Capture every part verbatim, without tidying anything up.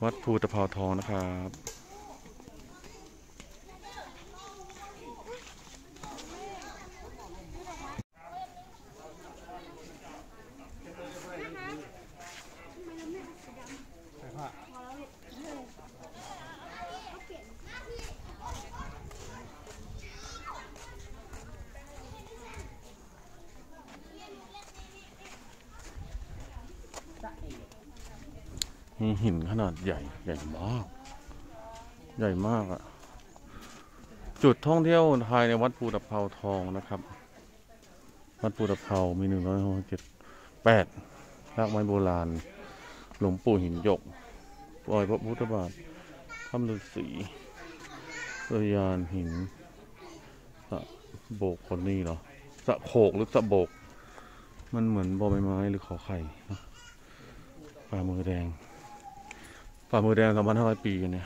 วัดภูตะเภาทองนะครับมีหินขนาดใหญ่ใหญ่มากใหญ่มากอะจุดท่องเที่ยวภายในวัดภูตะเภาทองนะครับวัดภูตะเภามีหนึ่งร้อยหกสิบเจ็ดแปดรากไม้โบราณหลวงปู่หินหยกปล่อยพระพุทธบาทถ้ำฤาษีเรือยานหินสะโบกคนนี้เหรอสะโขกหรือสะโบกมันเหมือนบอใบไม้หรือขอไข่ฝ่ามือแดงฝ่ามือแดงสองพันห้าร้อยปีเนี่ย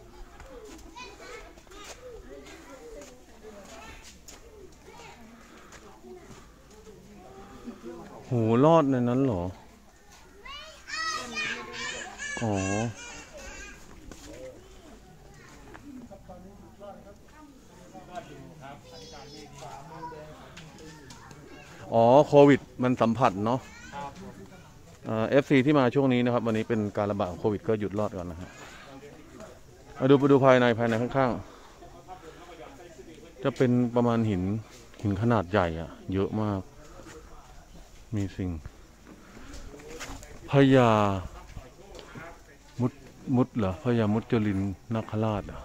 โหรอดในนั้นเหรออ๋ออ๋อโควิดมันสัมผัสเนาะเอฟซีที่มาช่วงนี้นะครับวันนี้เป็นการระบาดของโควิดก็หยุดรอดก่อนนะฮะมาดูไปดูภายในภายในข้างๆจะเป็นประมาณหินหินขนาดใหญ่อะเยอะมากมีสิ่งพญามุดมุดเหรอพญามุจลินนาคราชอ่ะ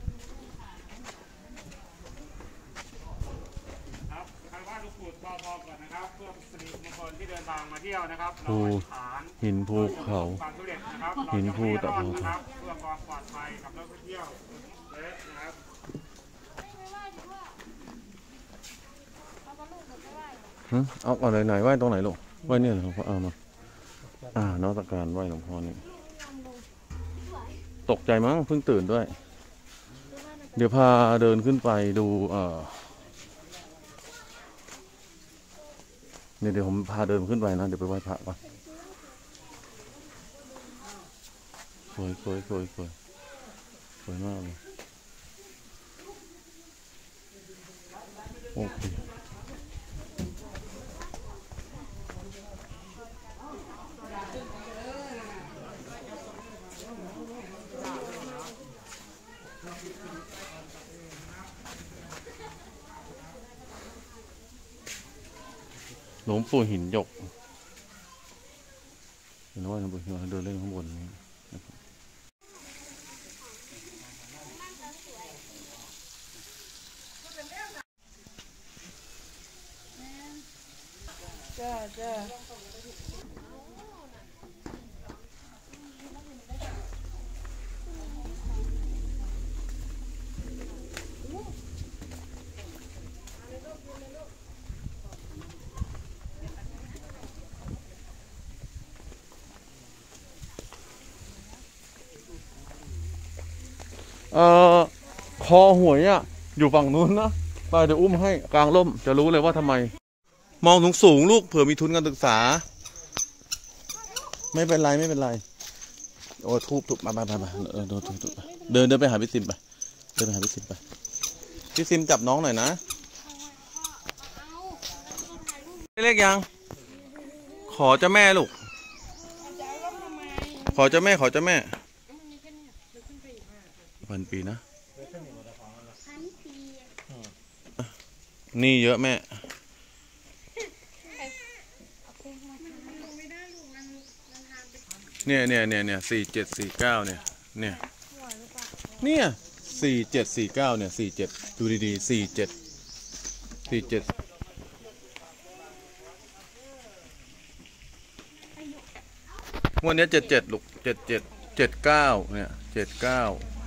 ภูหินภูเขาหินภูตะภูเขาเอาเอาไหนไหนไหว้ตรงไหนลูกไหว้เนี่ยหลวงพ่อเอามาอ่านมัสการไหว้หลวงพ่อนี่ตกใจมั้งเพิ่งตื่นด้วยเดี๋ยวพาเดินขึ้นไปดูเออเนี่ยเดี๋ยวผมพาเดินขึ้นไปนะเดี๋ยวไปไหว้พระก่อนสวยสวยสวยสวยสวยมากเลยโอเคหลวงปู่หินหยกเห็นว่าหลวงปู่หินเดินเล่นข้างบนนี้จ้าจ้าเอ่อคอหวยอ่ะอยู่ฝั่งนู้นนะไปเดี๋ยวอุ้มให้กลางร่มจะรู้เลยว่าทำไมมองสูงสูงลูกเผื่อมีทุนการศึกษาไม่เป็นไรไม่เป็นไรโอ้ทุบทุบมามามามาเออเดินเดินเดินเดินไปหาพี่ซิมไปเดินไปหาพี่ซิมไปพี่ซิมจับน้องหน่อยนะเรียกยังขอเจ้าแม่ลูกขอเจ้าแม่ขอเจ้าแม่พันปีนะนี่เยอะแม่เนี่ยเนี่ยเนี่ยเนี่ยสี่เจ็ดสี่เก้าเนี่ยเนี่ยเนี่ยสี่เจ็ดสี่เก้าเนี่ยสี่เจ็ดดูดีๆสี่เจ็ดสี่เจ็ดวันนี้เจ็ดเจ็ดลูกเจ็ดเจ็ดเจ็ดเก้าเนี่ยเจ็ดเก้า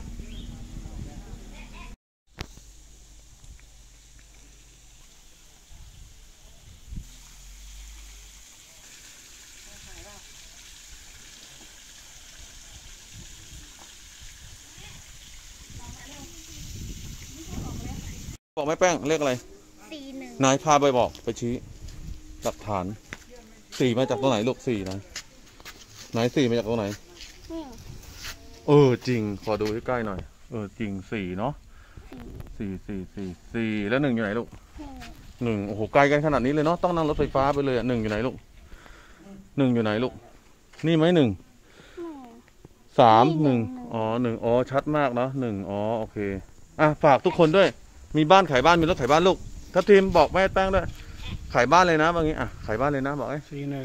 บอกไม่แป้งเลขอะไรสี่หนึ่งนายพาไปบอกไปชี้หลักฐานสี่มาจากตรงไหนลูกสี่นะไหนสี่มาจากตรงไหนเออจริงขอดูใกล้ๆหน่อยเออจริงสี่เนาะสี่สี่สี่สี่แล้วหนึ่งอยู่ไหนลูกหนึ่งโอ้โหไกลกันขนาดนี้เลยเนาะต้องนั่งรถไฟฟ้าไปเลยอ่ะหนึ่งอยู่ไหนลูกหนึ่งอยู่ไหนลูกนี่ไหมหนึ่งสามหนึ่งอ๋อหนึ่งอ๋อชัดมากเนาะหนึ่งอ๋อโอเคอ่ะฝากทุกคนด้วยมีบ้านขายบ้านมีรถขายบ้านลูกถ้าทีมบอกแม่แป้งด้วยขายบ้านเลยนะบางทีอ่ะขายบ้านเลยนะบอกไอ้สี่หนึ่ง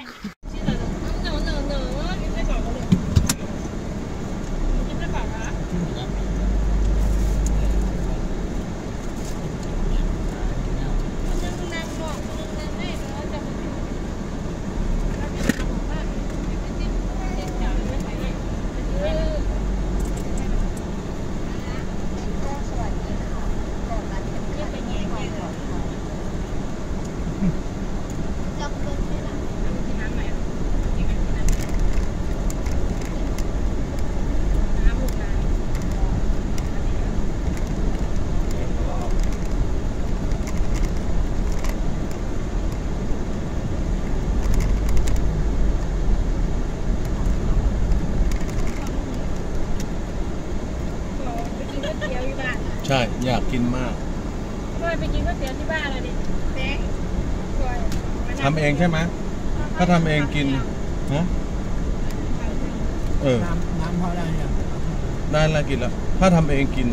ใช่อยากกินมากก็ไปกินก๋วยเตี๋ยวที่บ้านเลยดิเต๊ะทำเองใช่ไหมถ้าทำเองกินนะเออน้ำพอได้ยังได้แล้วกินแล้วถ้าทำเองกิน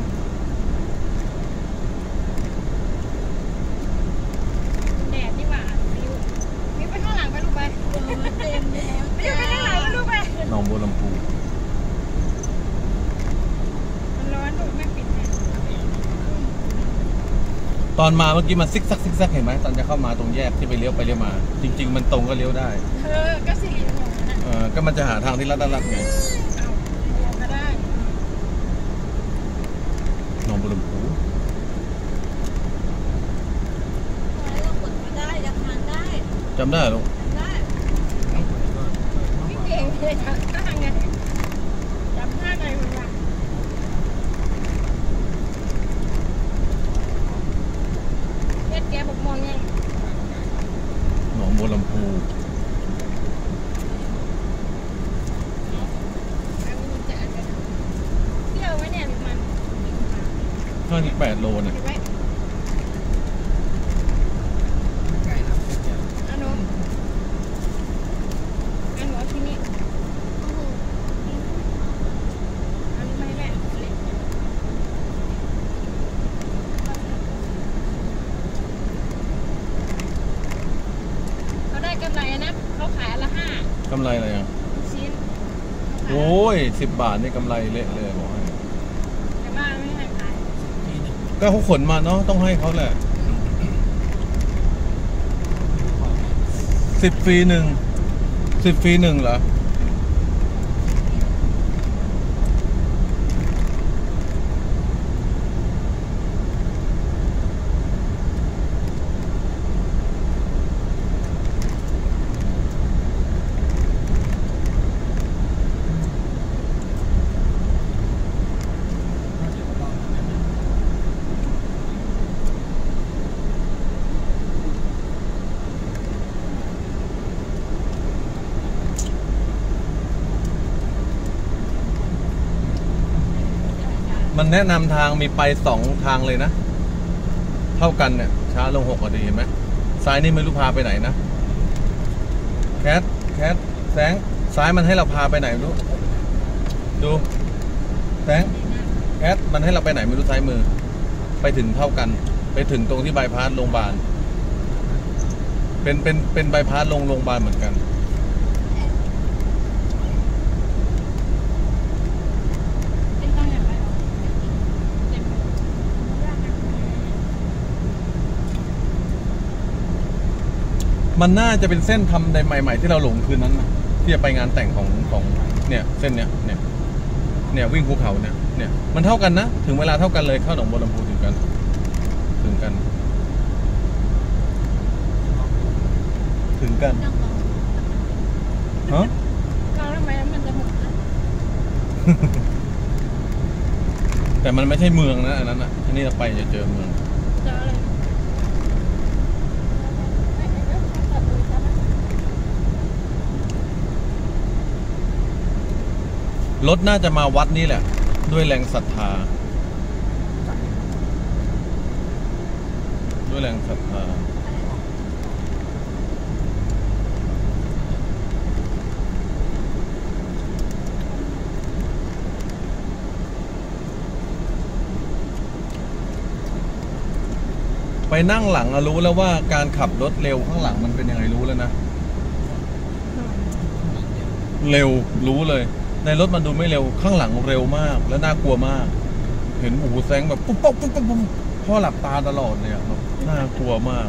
แดดนี่หว่ามิวมิวไปข้างหลังไปลูกไปเต็มแล้วมิวไปข้างหลังไปลูกไปหนองบัวลำพูตอนมาเมื่อกี้มันซิกซักซิกซักเห็นไหมตอนจะเข้ามาตรงแยกที่ไปเลี้ยวไปเลี้ยวมาจริงๆมันตรงก็เลี้ยวได้เออก็สี่เหลี่ยมนะเออก็มันจะหาทางที่ลัดลัดไงเอาเลี้ยวก็ได้หนองบัวลำพูเรากดมาได้ยังทานได้จำได้หรอได้พี่เก่งเลยจำท่าไงจำท่าไงมึงวะแกบอกมองไงหนองบัวลำพูเที่ยวไว้เนี่ยมันห้าสิบแปดโลเนี่ยไกลนะอันนู้นอันหัวที่นี่อันนี้ไม่แม่กำไรนะเขาขายละห้ากำไรอะไรอ่ะชิ้นโอ้ยสิบบาทนี่กำไรเละเลยบอกให้แต่บ้านไม่ให้ขายก็เขาขนมาเนาะต้องให้เขาแหละสิบฟรีหนึ่งสิบฟรีหนึ่งเหรอมันแนะนำทางมีไปสองทางเลยนะเท่ากันเนี่ยช้าลงหกนาทีเห็นไหมซ้ายนี่ไม่รู้พาไปไหนนะแคทแคทแสงซ้ายมันให้เราพาไปไหนไม่รู้ดูแสงแคทมันให้เราไปไหนไม่รู้ซ้ายมือไปถึงเท่ากันไปถึงตรงที่บายพาสโรงพยาบาลเป็นเป็นเป็นบายพาสลงโรงพยาบาลเหมือนกันมันน่าจะเป็นเส้นทำในใหม่ๆที่เราหลงคืนนั้นนะที่จะไปงานแต่งของของเนี่ยเส้นเนี้ยเนี่ยเนี่ยวิ่งภูเขาเนี่ยเนี่ยมันเท่ากันนะถึงเวลาเท่ากันเลยเข้าหนองบัวลำพูถึงกันถึงกันถึงกันฮะเราทำไมมันจะหมดนะแต่มันไม่ใช่เมืองนะอันนั้นอ่ะที่นี่เราไปจะเจอเมืองรถน่าจะมาวัดนี่แหละด้วยแรงศรัทธาด้วยแรงศรัทธาไปนั่งหลังอะรู้แล้วว่าการขับรถเร็วข้างหลังมันเป็นยังไงรู้แล้วนะเร็วรู้เลยในรถมันดูไม่เร็วข้างหลังเร็วมากและน่ากลัวมากเห็นโอ้โหแซงแบบปุ๊บปุ๊บปุ๊บปุ๊บพ่อหลับตาตลอดเลยอะน่ากลัวมาก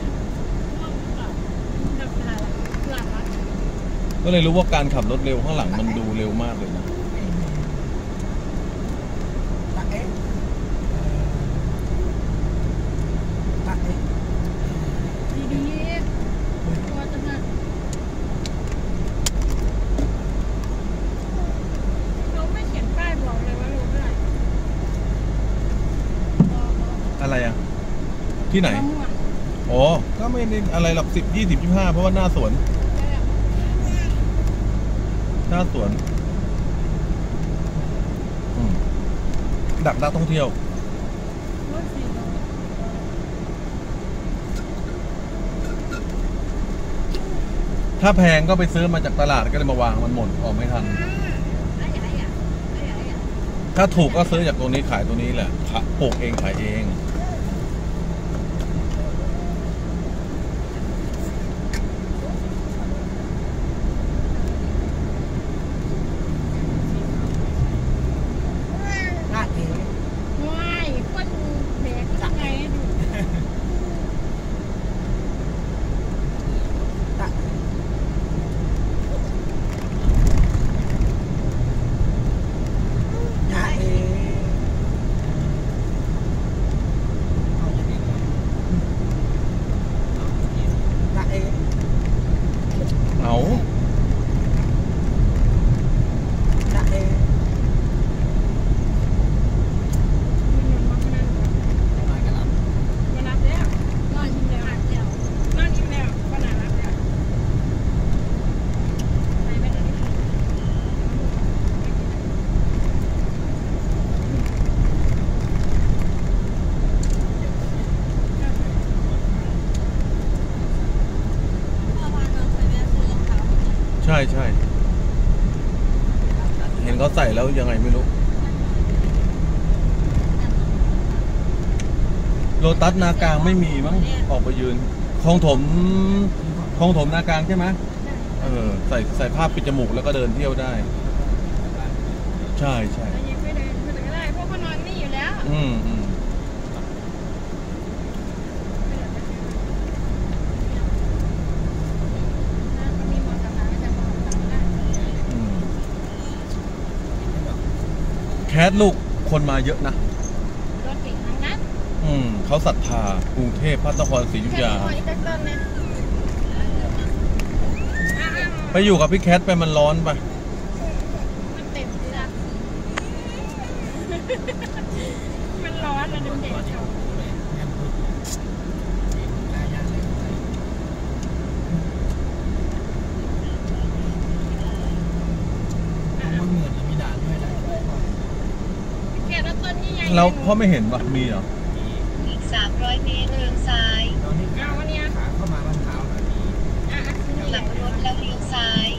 ก็เลยรู้ว่าการขับรถเร็วข้างหลังมันดูเร็วมากเลยนะอะไรอ่ะที่ไหนอ๋อก็ไม่ได้อะไรหรอกสิบยี่สิบยี่ห้าเพราะว่าหน้าสวนหน้าสวนดักนักท่องเที่ยวถ้าแพงก็ไปซื้อมาจากตลาดก็เลยมาวางมันหมดออกไม่ทันถ้าถูกก็ซื้อจากตัวนี้ขายตัวนี้แหละปลูกเองขายเองใช่ใช่เห็นเขาใส่แล้วยังไงไม่รู้โลตัสนากลางไม่มีมั้งออกไปยืนคลองถมคลองถมนากลางใช่ไหมเออใส่ใส่ผ้าปิดจมูกแล้วก็เดินเที่ยวได้ใช่ใช่ยังไม่เดินไม่ได้เพราะเขานอนนี่อยู่แล้วอืมอืมแคสลูกคนมาเยอะนะรถติดทั้งนั้นอืมเขาศรัทธากรุงเทพพระนครศรีอยุธยาไปอยู่กับพี่แคทไปมันร้อนไปมันเต็มจัดมันร้อนนะดูเด็กเราพ่อไม่เห็นปะมีเหรออีกสามร้อยเมตรเลี้ยวซ้ายเอาวันนี้ขาเข้ามาบ้านเท้าหน่อยหลับรถแล้วเลี้ยวซ้าย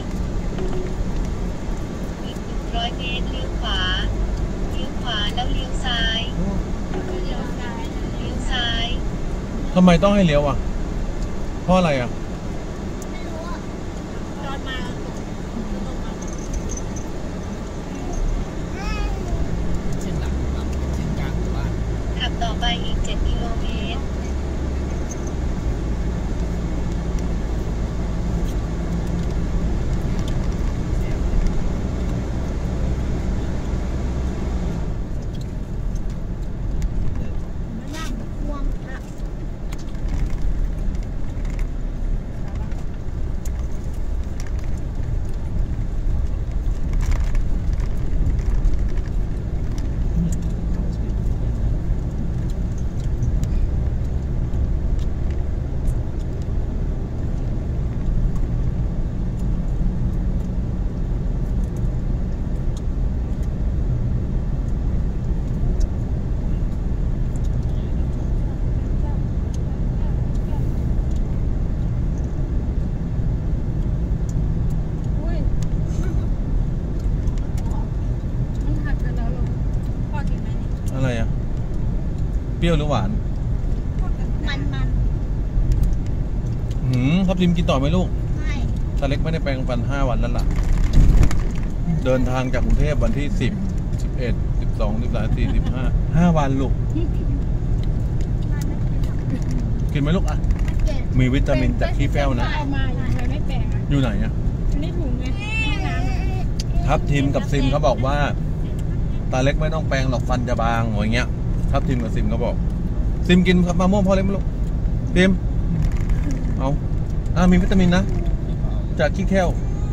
อีกหนึ่งร้อยเมตรเลี้ยวขวาเลี้ยวขวาแล้วเลี้ยวซ้ายเลี้ยวซ้ายเลี้ยวซ้ายทำไมต้องให้เลี้ยวอ่ะเพราะอะไรอ่ะไม่รู้อ่ะจอดมาขับต่อไปอีกเจ็ดกิโลเมตรเปรี้ยวหรือหวานมันมันหืมทับทิมกินต่อไหมลูกไม่ตาเล็กไม่ได้แปรงฟันห้าวันแล้วล่ะเดินทางจากกรุงเทพวันที่สิบสิบเอ็ดสิบสองสิบสามสี่สิบห้าห้าวันลูกกินไหมลูกอ่ะมีวิตามินจากขี้แป้วนะเอามาอยู่ไม่แปลงอยู่ไหนอ่ะอยู่ในถุงไงน้ำทับทิมกับซิมเขาบอกว่าตาเล็กไม่ต้องแปรงหรอกฟันจะบางอย่างเงี้ยทับทิมกับซิมเขาบอกซิมกินมะม่วงพอเล็กไหมลูกซิมเอาอ่ามีวิตามินนะจากขี้แก้ว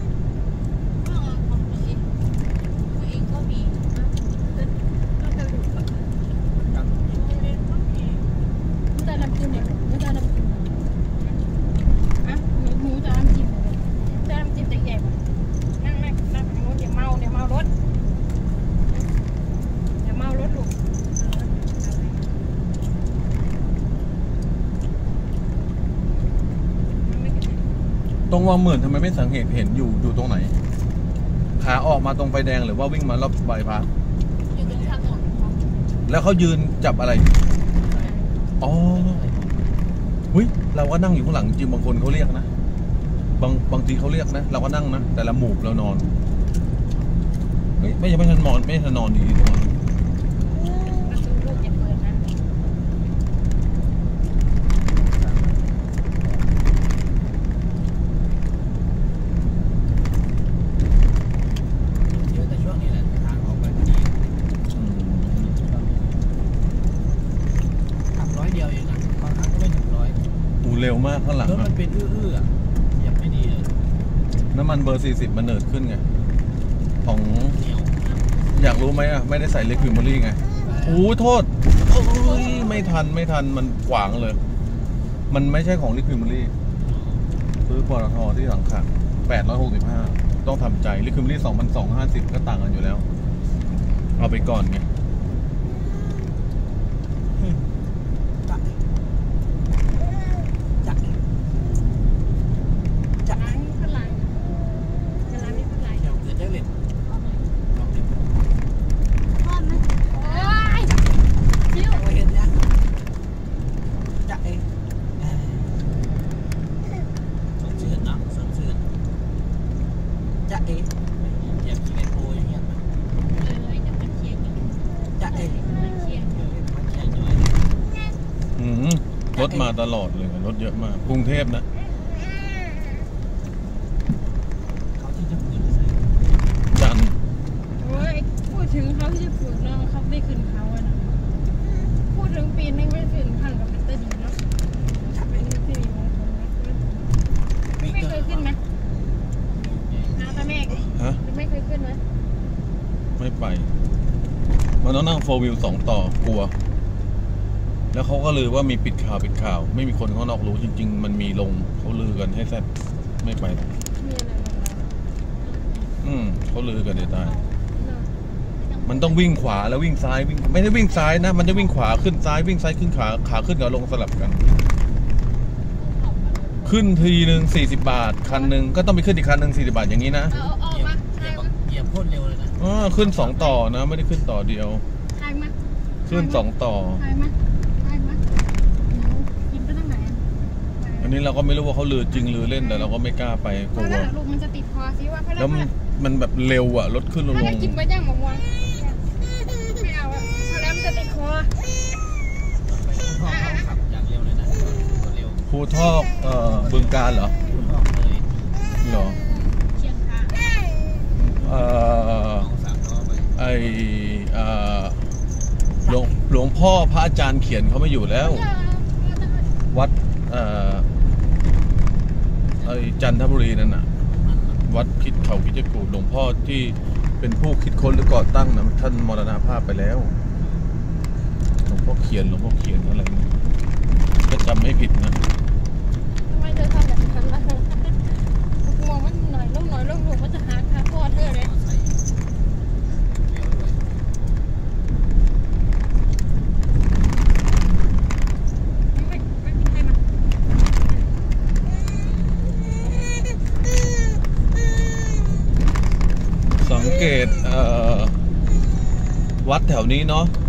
ตรงวังหมื่นทำไมไม่สังเกตเห็นอยู่อยู่ตรงไหนขาออกมาตรงไฟแดงหรือว่าวิ่งมารอบบายพาสอยู่ตรงทางออกแล้วเขายืนจับอะไรอ๋อหุ้ยเราก็นั่งอยู่ข้างหลังจริงบางคนเขาเรียกนะบางบางทีเขาเรียกนะเราก็นั่งนะแต่ละหมู่เรานอนไม่ไม่ใช่ไม่ทันนอนไม่ทันนอนดีตรงนั้นเร็วมากข้างหลังมันเป็นอื้อๆยังไม่ดีเลยน้ำมันเบอร์สี่สิบมันเนิร์ดขึ้นไงของอยากรู้ไหมอ่ะไม่ได้ใส่ลิควิดมอรี่ไงโอ้โทษโอ้ยไม่ทันไม่ทันมันขวางเลยมันไม่ใช่ของลิควิดมอรี่ซื้อปตทที่หลังค่ะแปดร้อยหกสิบห้าต้องทำใจลิควิดมอรี่สองพันสองห้าสิบก็ต่างกันอยู่แล้วเอาไปก่อนไงจะเอ๋อยากกินไอโฟอย่างเงี้ยเลยจะมาเชียร์จะเอ๋มาเชียร์มาเชียร์ด้วยอืมรถมาตลอดเลยรถเยอะมากกรุงเทพนะเขาที่จะพูดใส่จันโอ้ยพูดถึงเขาที่จะพูดเนาะเขาไม่ขึ้นเขาอะนะพูดถึงปีนึงไม่ขึ้นพันกับเป็นตะดีเนาะเป็นที่ดีของผมนะไม่เคยขึ้นไหมฮะไม่เคยขึ้นไหมไม่ไปมันต้องนั่งโฟร์วิวสองต่อกลัวแล้วเขาก็ลือว่ามีปิดข่าวปิดข่าวไม่มีคนข้างนอกรู้จริงๆมันมีลงเขาลือกันให้แซ่บไม่ไปมีอะไรอืมเขาลือกันเดี๋ยวตายมันต้องวิ่งขวาแล้ววิ่งซ้ายวิ่งไม่ได้วิ่งซ้ายนะมันจะวิ่งขวาขึ้นซ้ายวิ่งซ้ายขึ้นขาขาขึ้นกับลงสลับกันขึ้นทีหนึ่งสี่สิบบาทคันหนึ่งก็ต้องไปขึ้นอีกคันหนึ่งสี่สิบบาทอย่างนี้นะเหยียบพ่นเร็วเลยนะอ๋อขึ้นสองต่อนะไม่ได้ขึ้นต่อเดียวขึ้นสองต่ออันนี้เราก็ไม่รู้ว่าเขาลือจริงลือเล่นแต่เราก็ไม่กล้าไปกลัวลูกมันจะติดคอซิว่าแล้วมันแบบเร็วอ่ะรถขึ้นลงถ้าได้กินไปย่างหมกวังไม่เอาอ่ะพอแล้วมันจะติดคอภูทอกเอ่อบึงกาฬเหรอเหรอเอ่อไอเอ่อหลวงหลวงพ่อพระอาจารย์เขียนเขาไม่อยู่แล้ววัดเอ่อไอจันทบุรีนั่นน่ะวัดคิดเขาคิดจะกูดหลวงพ่อที่เป็นผู้คิดค้นหรือก่อตั้งนะท่านมรณภาพไปแล้วหลวงพ่อเขียนหลวงพ่อเขียนอะไรก็จำไม่ผิดนะทำไมเธอทำแบบนั้นล่ะมองมันหน่อยลูกหน่อยลูกหนูมันจะหาคาพ่อเธอเลยสังเกตวัดแถวนี้เนาะ